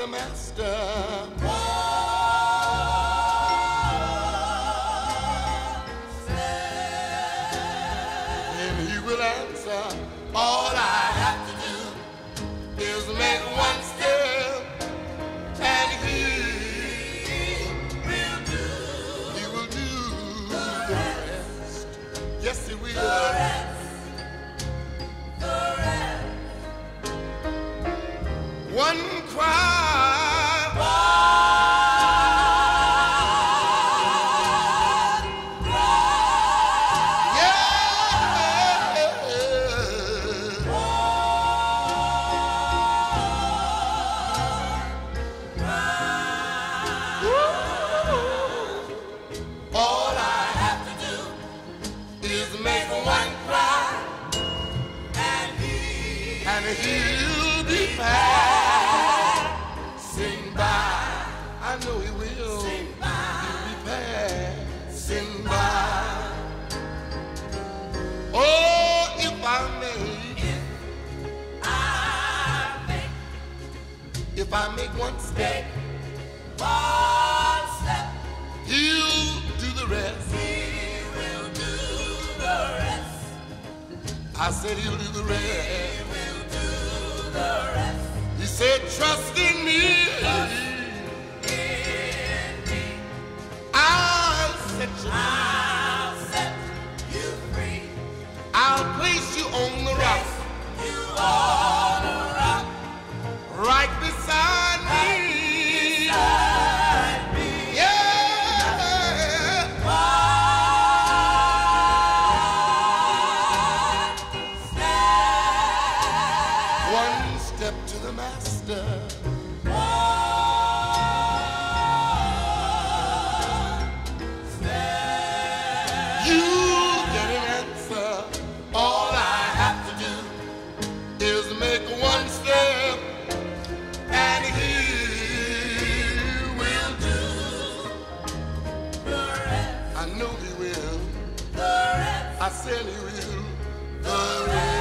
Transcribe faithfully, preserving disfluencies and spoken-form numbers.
the master. And he will answer. All I have to do is make one step, and he will do. He will do the rest. Yes, he will. The rest. The rest. One cry. He'll be passing by. I know he will. Sing by. He'll be passing by. Oh, if I may, if I make, if I make one step, one step, he'll do the rest. He will do the rest. I said he'll do the rest. The rest. He said, trust in me. Trust in me. I'll set you free. I'll set you free. I'll place you on the rock. You on the rock. Right beside me. Beside me. Yeah. One step to the master. One step. You get an answer. All I have to do is make one step, and he will do the rest. I know he will. The rest. I said he will. The rest.